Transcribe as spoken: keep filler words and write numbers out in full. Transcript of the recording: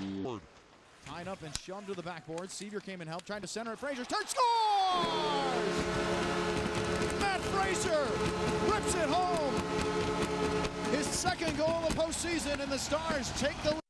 Tied up and shoved to the backboard. Sevier came and helped, trying to center it. Fraser's turn, scores! Matt Fraser rips it home. His second goal of the postseason, and the Stars take the lead.